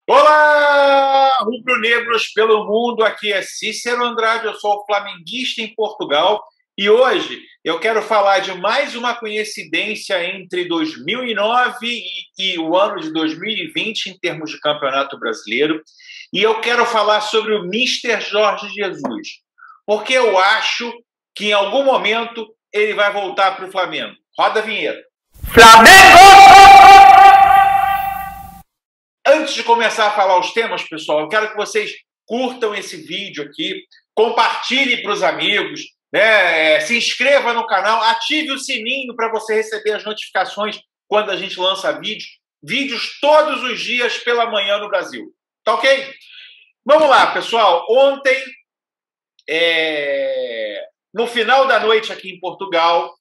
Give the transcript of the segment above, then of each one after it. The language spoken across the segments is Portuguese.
Olá, rubro-negros pelo mundo, aqui é Cícero Andrade, eu sou flamenguista em Portugal e hoje eu quero falar de mais uma coincidência entre 2009 e o ano de 2020 em termos de Campeonato Brasileiro, e eu quero falar sobre o Mister Jorge Jesus, porque eu acho que em algum momento ele vai voltar para o Flamengo. Roda a vinheta. Flamengo! Antes de começar a falar os temas, pessoal, eu quero que vocês curtam esse vídeo aqui, compartilhem para os amigos, né? Se inscreva no canal, ative o sininho para você receber as notificações quando a gente lança vídeos todos os dias pela manhã no Brasil. Tá ok? Vamos lá, pessoal. Ontem, no final da noite aqui em Portugal,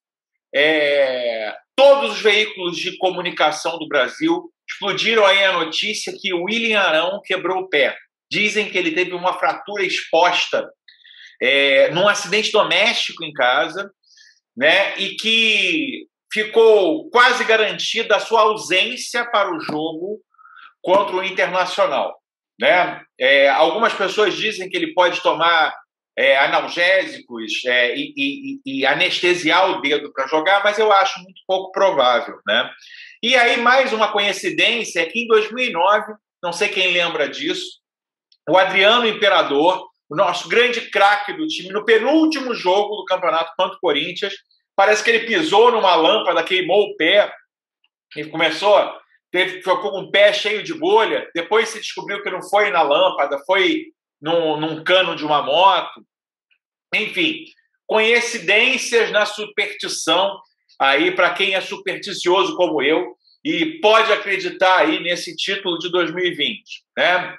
todos os veículos de comunicação do Brasil explodiram aí a notícia que o William Arão quebrou o pé. Dizem que ele teve uma fratura exposta num acidente doméstico em casa, né, e que ficou quase garantida a sua ausência para o jogo contra o Internacional, né? Algumas pessoas dizem que ele pode tomar analgésicos e anestesiar o dedo para jogar, mas eu acho muito pouco provável, né? E aí, mais uma coincidência é que em 2009, não sei quem lembra disso, o Adriano Imperador, o nosso grande craque do time, no penúltimo jogo do campeonato contra o Corinthians, parece que ele pisou numa lâmpada, queimou o pé, e ficou com o pé cheio de bolha. Depois se descobriu que não foi na lâmpada, foi num cano de uma moto. Enfim, coincidências na superstição aí para quem é supersticioso como eu e pode acreditar aí nesse título de 2020, né?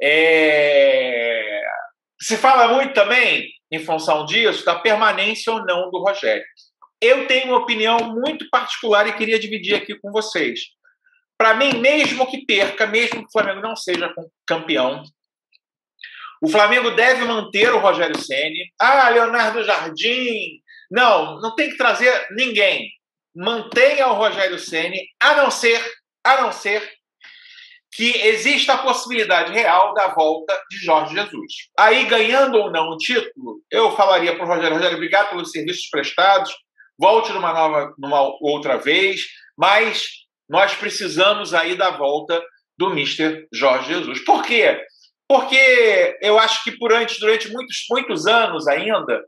Se fala muito também, em função disso, da permanência ou não do Rogério. Eu tenho uma opinião muito particular e queria dividir aqui com vocês. Para mim, mesmo que perca, mesmo que o Flamengo não seja campeão, o Flamengo deve manter o Rogério Ceni. Leonardo Jardim. Não tem que trazer ninguém. Mantenha o Rogério Ceni, a não ser que exista a possibilidade real da volta de Jorge Jesus. Aí, ganhando ou não o título, eu falaria para o Rogério, obrigado pelos serviços prestados, volte numa outra vez, mas nós precisamos aí da volta do Mister Jorge Jesus. Por quê? Porque eu acho que durante muitos anos ainda,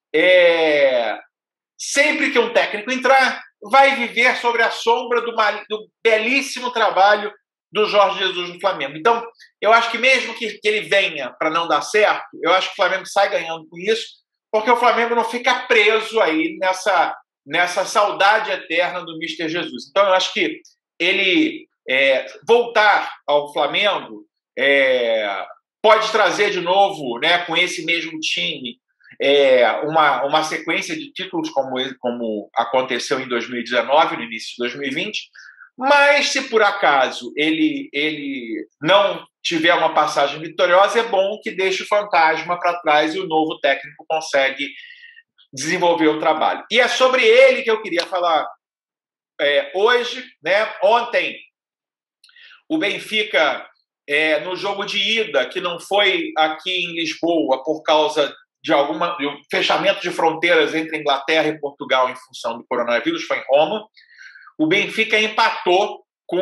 sempre que um técnico entrar, vai viver sobre a sombra do belíssimo trabalho do Jorge Jesus no Flamengo. Então, eu acho que mesmo que ele venha para não dar certo, eu acho que o Flamengo sai ganhando com isso, porque o Flamengo não fica preso aí nessa saudade eterna do Mister Jesus. Então, eu acho que ele voltar ao Flamengo pode trazer de novo, né, com esse mesmo time, uma sequência de títulos como aconteceu em 2019, no início de 2020, mas se por acaso ele não tiver uma passagem vitoriosa, é bom que deixe o fantasma para trás e o novo técnico consegue desenvolver o trabalho. E é sobre ele que eu queria falar hoje, né? Ontem, o Benfica, no jogo de ida, que não foi aqui em Lisboa por causa de um fechamento de fronteiras entre Inglaterra e Portugal em função do coronavírus, foi em Roma. O Benfica empatou com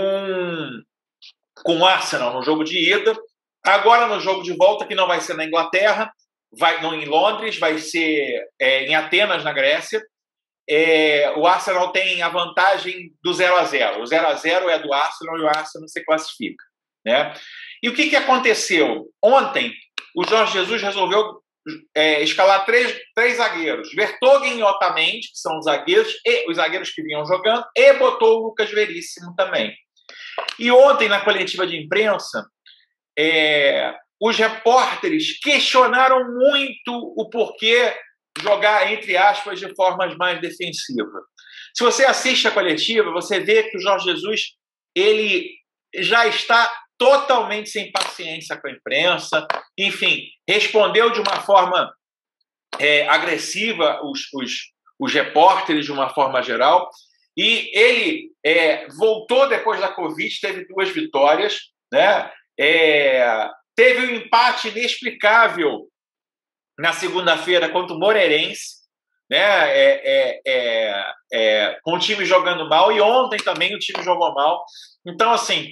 o Arsenal no jogo de ida. Agora, no jogo de volta, que não vai ser na Inglaterra, não em Londres, vai ser em Atenas, na Grécia. O Arsenal tem a vantagem do 0-0. O 0-0 é do Arsenal e o Arsenal se classifica, né? E o que aconteceu? Ontem, o Jorge Jesus resolveu escalar três zagueiros. Vertonghen e Otamendi, que são os zagueiros que vinham jogando, e botou o Lucas Veríssimo também. E ontem, na coletiva de imprensa, os repórteres questionaram muito o porquê jogar, entre aspas, de forma mais defensiva. Se você assiste a coletiva, você vê que o Jorge Jesus ele já está totalmente sem paciência com a imprensa, enfim, respondeu de uma forma agressiva os repórteres de uma forma geral, e ele voltou depois da Covid, teve 2 vitórias, né? Teve um empate inexplicável na segunda-feira contra o Moreirense, né? Com o time jogando mal, e ontem também o time jogou mal. Então, assim,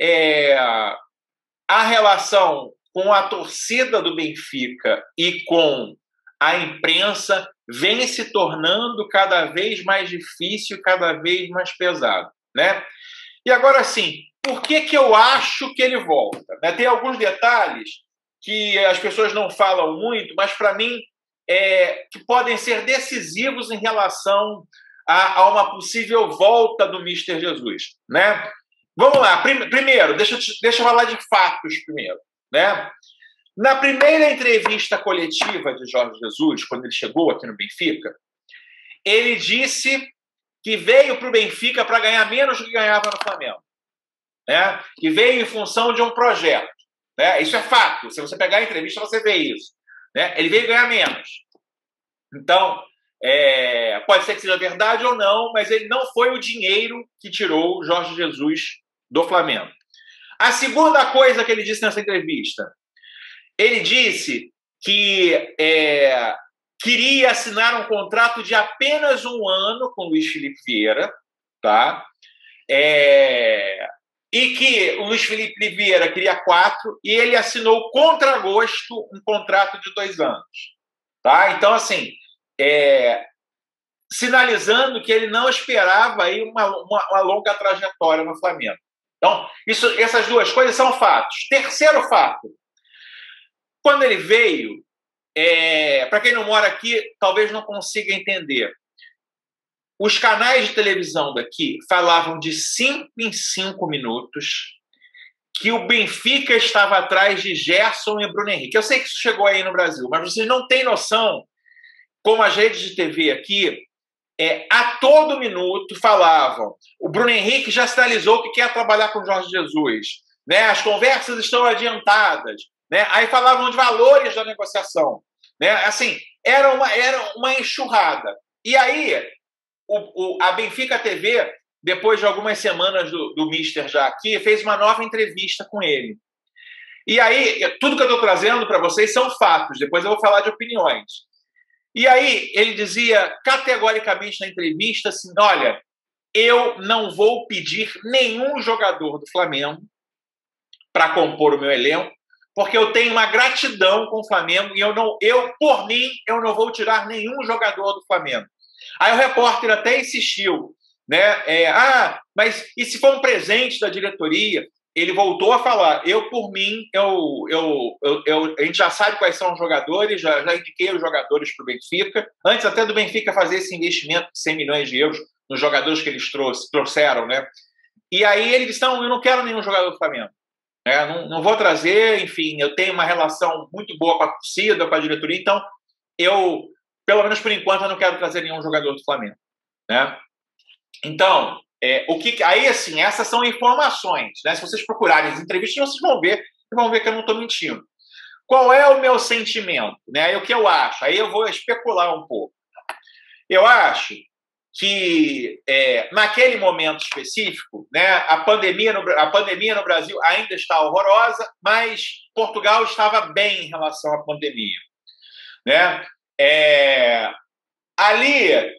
a relação com a torcida do Benfica e com a imprensa vem se tornando cada vez mais difícil, cada vez mais pesado, né? E agora, sim, por que eu acho que ele volta? Né? Tem alguns detalhes que as pessoas não falam muito, mas, para mim, que podem ser decisivos em relação a uma possível volta do Mister Jesus, né? Vamos lá. Primeiro, deixa eu falar de fatos primeiro, né? Na primeira entrevista coletiva de Jorge Jesus, quando ele chegou aqui no Benfica, ele disse que veio para o Benfica para ganhar menos do que ganhava no Flamengo, né? Que veio em função de um projeto, né? Isso é fato. Se você pegar a entrevista, você vê isso, né? Ele veio ganhar menos. Então, pode ser que seja verdade ou não, mas ele não foi o dinheiro que tirou o Jorge Jesus do Flamengo. A segunda coisa que ele disse nessa entrevista, ele disse que queria assinar um contrato de apenas 1 ano com o Luiz Felipe Vieira, tá? E que o Luiz Felipe Vieira queria 4, e ele assinou contra gosto um contrato de 2 anos. Tá? Então, assim, sinalizando que ele não esperava aí uma longa trajetória no Flamengo. Então, essas duas coisas são fatos. Terceiro fato, quando ele veio, para quem não mora aqui, talvez não consiga entender. Os canais de televisão daqui falavam de 5 em 5 minutos que o Benfica estava atrás de Gerson e Bruno Henrique. Eu sei que isso chegou aí no Brasil, mas vocês não têm noção como as redes de TV aqui, a todo minuto falavam. O Bruno Henrique já sinalizou que quer trabalhar com o Jorge Jesus, né? As conversas estão adiantadas, né? Aí falavam de valores da negociação, né? Assim, era uma enxurrada. E aí a Benfica TV, depois de algumas semanas do Mister já aqui, fez uma nova entrevista com ele. E aí, tudo que eu estou trazendo para vocês são fatos, depois eu vou falar de opiniões. E aí ele dizia categoricamente na entrevista assim, olha, eu não vou pedir nenhum jogador do Flamengo para compor o meu elenco, porque eu tenho uma gratidão com o Flamengo e por mim, eu não vou tirar nenhum jogador do Flamengo. Aí o repórter até insistiu, né? Mas e se for um presente da diretoria? Ele voltou a falar, por mim, a gente já sabe quais são os jogadores, já indiquei os jogadores para o Benfica, antes até do Benfica fazer esse investimento de 100 milhões de euros nos jogadores que eles trouxeram, né? E aí ele disse, não, eu não quero nenhum jogador do Flamengo. Não vou trazer, enfim, eu tenho uma relação muito boa com a torcida, com a diretoria, então eu, pelo menos por enquanto, eu não quero trazer nenhum jogador do Flamengo, né? Então, aí, assim, essas são informações, né? Se vocês procurarem as entrevistas, vocês vão ver que eu não estou mentindo. Qual é o meu sentimento? Né? O que eu acho? Aí eu vou especular um pouco. Eu acho que, naquele momento específico, né, a pandemia no Brasil ainda está horrorosa, mas Portugal estava bem em relação à pandemia. Né? Ali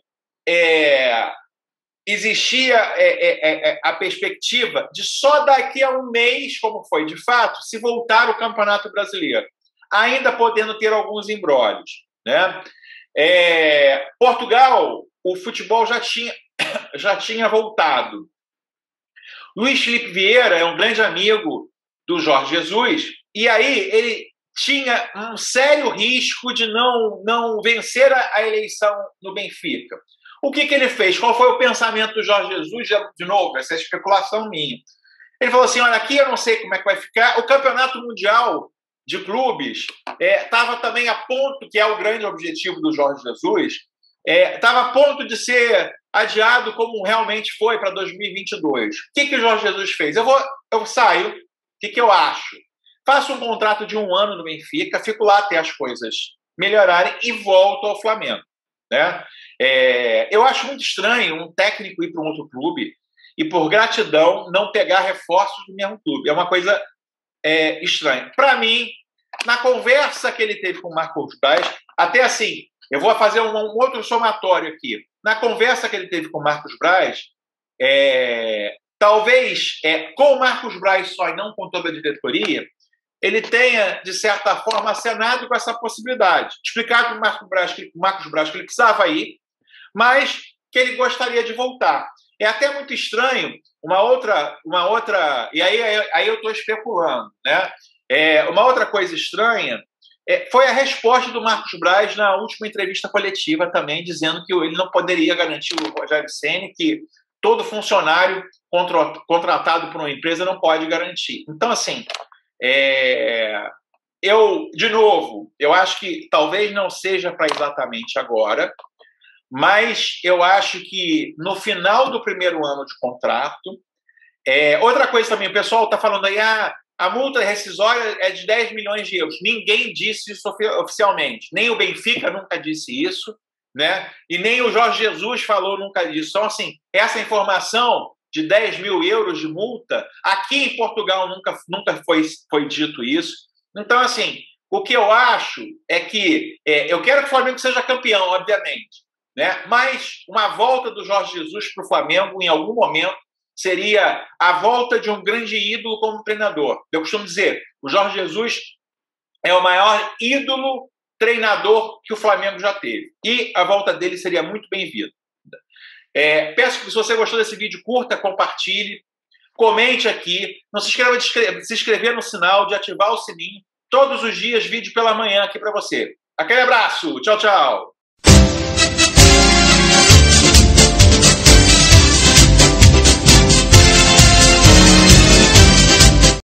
existia a perspectiva de só daqui a um mês, como foi de fato, se voltar o Campeonato Brasileiro, ainda podendo ter alguns embrólios. Né? Portugal, o futebol já tinha voltado. Luiz Felipe Vieira é um grande amigo do Jorge Jesus, e aí ele tinha um sério risco de não vencer a eleição no Benfica. O que ele fez? Qual foi o pensamento do Jorge Jesus? De novo, essa é especulação minha. Ele falou assim, olha, aqui eu não sei como é que vai ficar. O Campeonato Mundial de Clubes estava também a ponto, que é o grande objetivo do Jorge Jesus, estava a ponto de ser adiado como realmente foi para 2022. O que o Jorge Jesus fez? Eu saio, o que eu acho? Faço um contrato de 1 ano no Benfica, fico lá até as coisas melhorarem e volto ao Flamengo. Né? Eu acho muito estranho um técnico ir para um outro clube e, por gratidão, não pegar reforços do mesmo clube. É uma coisa estranha. Para mim, na conversa que ele teve com o Marcos Braz, até assim, eu vou fazer um outro somatório aqui. Na conversa que ele teve com o Marcos Braz, talvez com o Marcos Braz só e não com toda a diretoria, ele tenha, de certa forma, acenado com essa possibilidade. Explicar para o Marcos Braz que ele precisava ir, mas que ele gostaria de voltar. É até muito estranho, uma outra e aí eu estou especulando, né? Uma outra coisa estranha foi a resposta do Marcos Braz na última entrevista coletiva também, dizendo que ele não poderia garantir o Rogério Ceni, que todo funcionário contratado por uma empresa não pode garantir. Então, assim, de novo, eu acho que talvez não seja para exatamente agora, mas eu acho que no final do primeiro ano de contrato. Outra coisa também, o pessoal está falando aí, a multa rescisória é de 10 milhões de euros. Ninguém disse isso oficialmente. Nem o Benfica nunca disse isso, né? E nem o Jorge Jesus falou nunca disso. Então, assim, essa informação de 10 mil euros de multa, aqui em Portugal nunca foi dito isso. Então, assim, o que eu acho é que eu quero que o Flamengo seja campeão, obviamente, né? Mas uma volta do Jorge Jesus para o Flamengo, em algum momento, seria a volta de um grande ídolo como treinador. Eu costumo dizer, o Jorge Jesus é o maior ídolo treinador que o Flamengo já teve. E a volta dele seria muito bem-vinda. Peço que, se você gostou desse vídeo, curta, compartilhe, comente aqui, não se esqueça de se inscrever no sinal, de ativar o sininho. Todos os dias, vídeo pela manhã aqui para você. Aquele abraço, tchau, tchau.